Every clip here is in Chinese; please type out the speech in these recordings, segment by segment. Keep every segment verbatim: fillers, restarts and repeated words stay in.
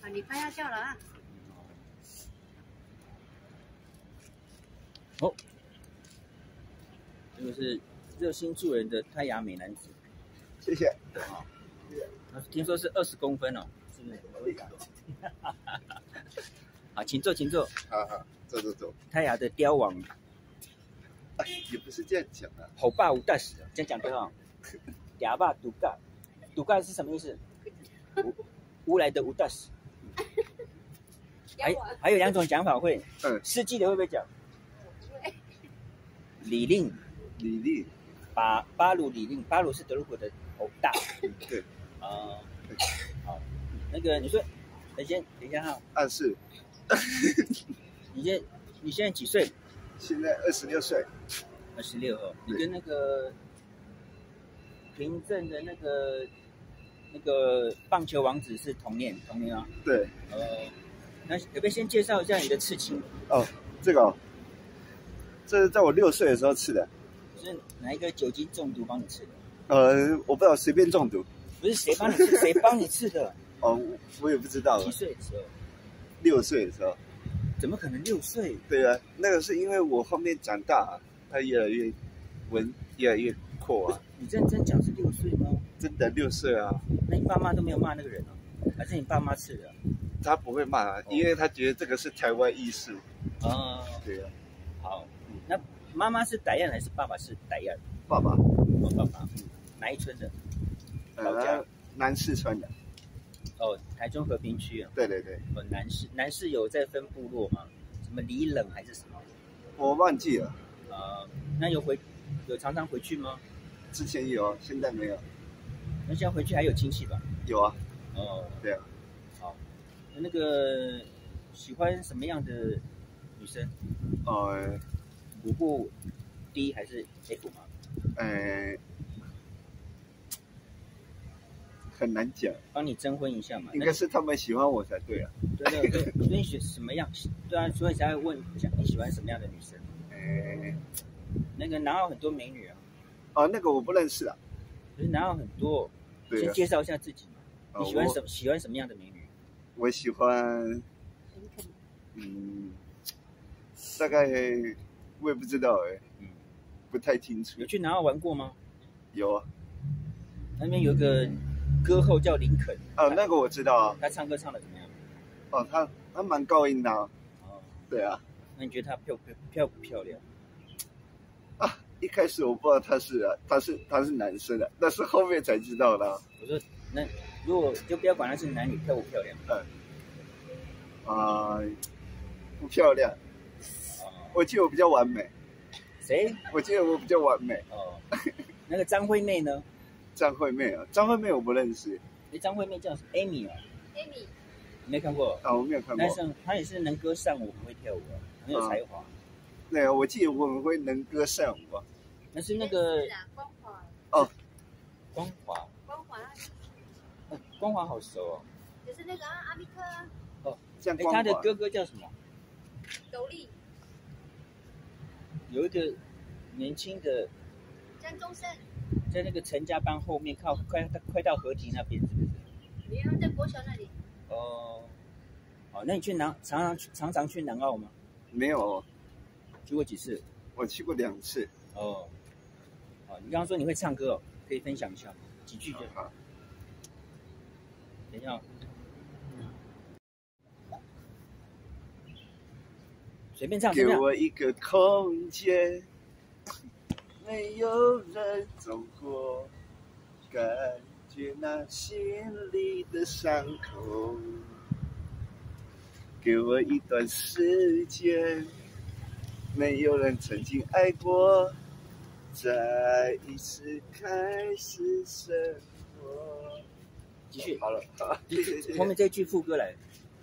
啊，你快要叫了啊！ 哦，这个是热心助人的泰雅美男子， 谢谢。 对啊，听说是二十公分哦，是不是？好，请坐，请坐。 好好，走走走。 泰雅的雕王， 哎，也不是这样讲啊。 吼霸无大使，这样讲对哈。哑巴独嘎，独嘎是什么意思？无无来的无大使。还还有两种讲法会，嗯，世纪的会不会讲？李令， 李令， 巴巴鲁李令，巴鲁是德鲁古的头大。 对， 啊、呃，好，那个你说，等先等一下哈。 啊是。 你现你现在几岁？ 现在二十六岁。 二十六哦，你跟那个平镇的那个那个棒球王子是同年同年啊？ 对。 呃，那可不可以先介绍一下你的刺青？ 哦，这个、哦，这是在我六岁的时候刺的。 是哪一个酒精中毒帮你刺的？ 呃，我不知道，随便中毒。 不是谁帮你刺，谁帮你刺的？ 哦，我也不知道。 几岁的时候？ 六岁的时候。 怎么可能六岁？ 对啊，那个是因为我后面长大，它越来越纹越来越阔啊。 你认真讲是六岁吗？ 真的六岁啊。 那你爸妈都没有骂那个人哦？还是你爸妈刺的？ 他不会骂啊，哦、因为他觉得这个是台湾艺术。 哦， 对啊。 好，那妈妈是傣样还是爸爸是傣样？ 爸爸。 我爸爸。嗯，哪一村的？老家。 呃、南四川的。 哦，台中和平区啊。 对对对。 哦，南市南市有在分部落吗？什么李冷还是什么？ 我忘记了。 呃，那有回有常常回去吗？ 之前有，现在没有。 那现在回去还有亲戚吧？ 有啊。 哦， 对啊。 好，那个喜欢什么样的女生？ 呃， 五户 D 还是 F 吗？ 呃。很难讲， 帮你征婚一下嘛。 应该是他们喜欢我才对啊。 对对对，所以你选什么样？对啊，所以才会问讲你喜欢什么样的女生。 哎， 那个南澳很多美女啊。 哦，那个我不认识啊。 可是南澳很多， 对、啊。 先介绍一下自己嘛。你喜欢什、 呃、 喜欢什么样的美女？ 我喜欢，嗯，大概我也不知道哎、欸，嗯，不太清楚。 有去南澳玩过吗？ 有啊。 那边有个歌后叫林肯。 哦，那个我知道啊。 他唱歌唱的怎么样？ 哦，他他蛮高音的、啊。 哦。 对啊。 那你觉得他漂漂漂不漂亮？ 啊，一开始我不知道他是啊，他是他是男生的，但是后面才知道的、啊。 我说，那如果就不要管他是男女，漂不漂亮？ 嗯。啊、呃，不漂亮。哦。我记得我比较完美。 谁？ 我记得我比较完美。 哦。那个张惠妹呢？ 张惠妹啊，张惠妹我不认识。 哎，张惠妹叫什么 ？Amy 啊。 Amy。 没看过啊，我没有看过。 但是她也是能歌善舞，很会跳舞啊，很有才华。嗯、 对啊，我记得我很会能歌善舞啊。 那是那个光华。 哦， 光华。 光华。 哦，光华好熟哦。 就是那个阿密克。 哦，哎，他的哥哥叫什么？ 斗笠。 有一个年轻的。 张宗盛。 在那个陈家班后面，靠快快到河堤那边，是不是？ 没有，在国小那里。 哦，哦，那你去南常常常常去南澳吗？ 没有， 去过几次？ 我去过两次。 哦，哦，你刚刚说你会唱歌哦，可以分享一下几句就好。等一下，随便唱。 给我一个空间。没有人走过，感觉那心里的伤口。给我一段时间，没有人曾经爱过，再一次开始生活。 继续， 好了，好，谢谢谢谢。 后面这句副歌来。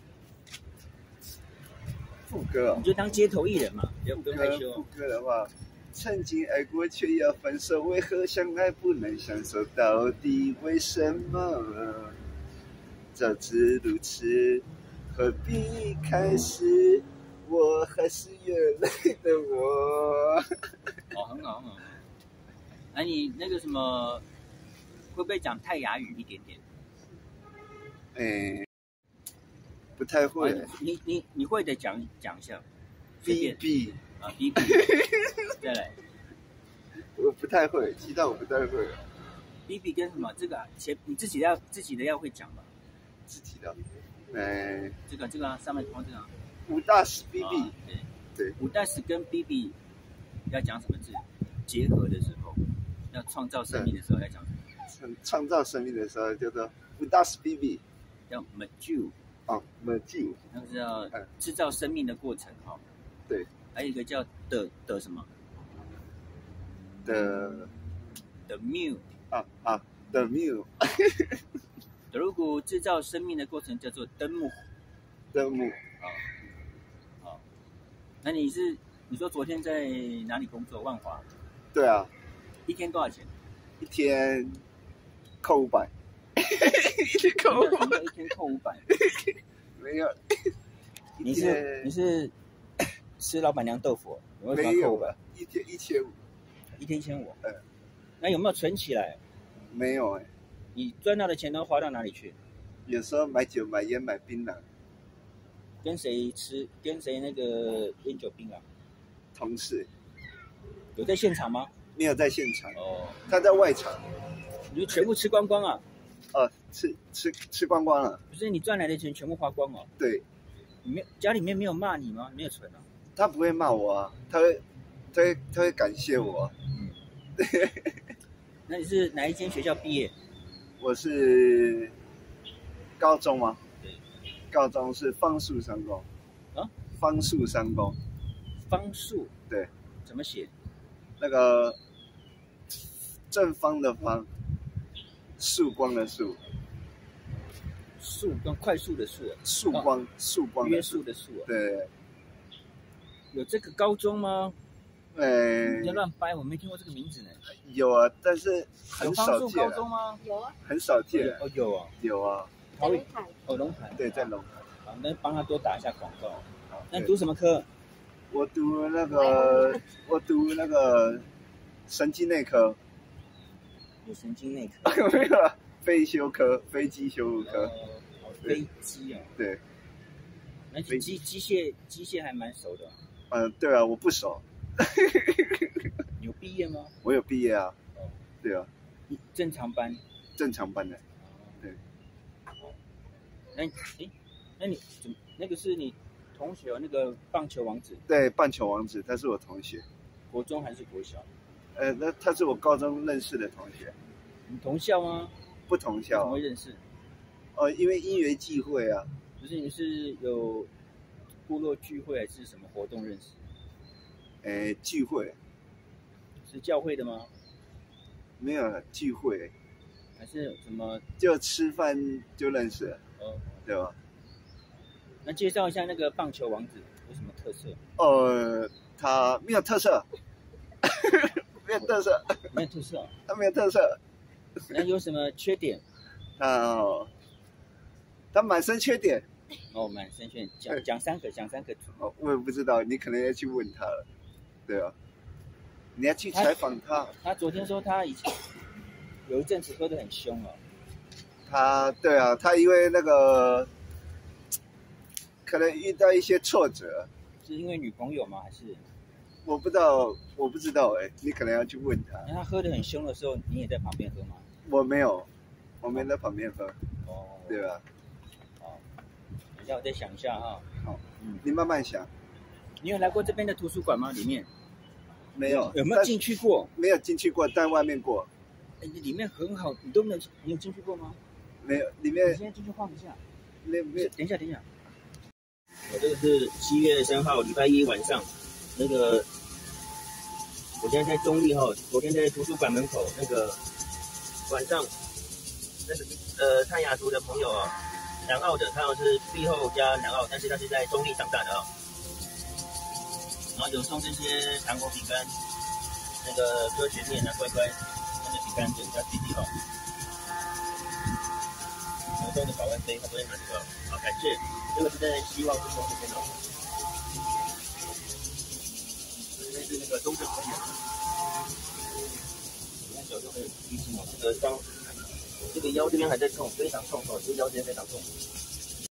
副歌啊、哦， 你就当街头艺人嘛，不用不用害羞。 副歌的话。曾经爱过却要分手，为何相爱不能相守？到底为什么？早知如此，何必开始？我还是原来的我。 哦，很好很好。那、啊、你那个什么，会不会讲泰雅语一点点？ 哎， 不太会。 啊、你你你会的讲讲一下。 B B 啊 B B， 再来。 我不太会，其他我不太会。 B B 跟什么？这个前你自己要自己的要会讲吧。 自己的，哎， 这个这个、啊、上面框这个、啊。 五大使 B B，、 啊、对对， 五大使跟 B B 要讲什么字？结合的时候，要创造生命的时候要讲什么？ 创造生命的时候叫做五大使 B B， 叫 mature。 哦 mature， 那是要制造生命的过程哈、哦。 对， 还有一个叫的的什么？ 的的 mu 啊啊的 mu， 如果制造生命的过程叫做灯木。 灯木。 啊，好，那你是你说昨天在哪里工作？万华。 对啊。 一天多少钱？ 一天扣五百。一天扣五百。 一天扣五百。 没有。 你是你是吃老板娘豆腐？你没有吧？一天一千五。 一天一千五。 嗯。 那有没有存起来？ 没有哎、欸。 你赚到的钱都花到哪里去？ 有时候买酒、买烟、买槟榔。 跟谁吃？跟谁那个烟酒槟榔？ 同事。 有在现场吗？ 没有在现场。 哦。 他在外场。 你就全部吃光光啊？ 哦，吃吃吃光光了。 不是你赚来的钱全部花光哦？ 对。 你没家里面没有骂你吗？没有存啊？ 他不会骂我啊，他会，他会他会感谢我、啊。 嗯。那你是哪一间学校毕业？ 我是高中吗？ 对。 高中是方树商工。 啊？ 方树商工。 方树。 对。 怎么写？ 那个正方的方，曙光的曙。 速跟快速的速。 曙光，曙、哦、光的。 约束的束、啊。 对。 有这个高中吗？ 哎， 你在乱掰，我没听过这个名字呢。 有啊，但是很少见。 有方树高中吗？ 有啊。 很少见。 哦，有啊。 有啊。 在龙潭。 哦，龙潭。 对，在龙潭。 好，那帮他多打一下广告。那读什么科？ 我读那个，我读那个神经内科。 有神经内科？ 没有，飞修科，飞机修护科。 哦，飞机啊。 对。 那机机械机械还蛮熟的。 嗯、呃，对啊，我不熟。 你有毕业吗？ 我有毕业啊。 哦。 对啊。 正常班。 正常班的。对。 哦。那诶，那你怎么那个是你同学那个棒球王子？ 对，棒球王子，他是我同学。 国中还是国小？ 呃，那他是我高中认识的同学。 你同校吗？ 不同校。 怎么会认识？ 哦，因为因缘际会啊。 不是，你是有部落聚会还是什么活动认识？ 诶，聚会。 是教会的吗？ 没有聚会。 还是什么？ 就吃饭就认识了。 哦。 对吧？ 那介绍一下那个棒球王子有什么特色？ 呃，他没有特色。没有特色。 没有特色、哦。 他没有特色。 那有什么缺点？ 哦，他满身缺点。 哦，满身缺点，讲讲三个，讲三个。 哦，我也不知道，你可能要去问他了。对啊。你要去采访他。 他, 他昨天说他以前有一阵子喝得很凶哦。 他对啊，他因为那个可能遇到一些挫折。 是因为女朋友吗？还是？ 我不知道，我不知道哎、欸，你可能要去问他。 那他喝得很凶的时候，你也在旁边喝吗？ 我没有，我没在旁边喝。 哦。 对吧？ 好，等一下我再想一下哈。 好，嗯，你慢慢想。 你有来过这边的图书馆吗？里面？ 没有。 有没有进去过？ 没有进去过，在外面过。 哎，里面很好，你都没有，你有进去过吗？ 没有，里面。 你现在进去晃一下。 没没， 等一下，等一下。我这个是七月三号礼拜一晚上，那个我现在在中立哈，昨天在图书馆门口那个晚上，那个呃泰雅族的朋友啊，南澳的，他好像是碧后加南澳，但是他是在中立长大的啊。然后有送这些糖果饼干，那个科学面啊乖乖，那个饼干给人家弟弟哈。然后送的保温杯，他昨天拿这个，好感谢。这个是在希望之中这边哦。这是那个中正公园。你看小就很提醒哦，这个当这个腰这边还在痛，非常痛哦，这个腰这边非常痛。